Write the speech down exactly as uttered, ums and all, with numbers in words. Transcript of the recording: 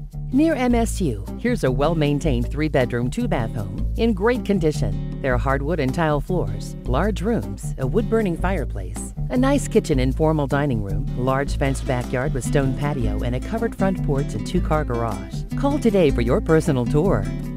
Near M S U, here's a well-maintained three-bedroom, two-bath home in great condition. There are hardwood and tile floors, large rooms, a wood-burning fireplace, a nice kitchen and formal dining room, a large fenced backyard with stone patio, and a covered front porch and two-car garage. Call today for your personal tour.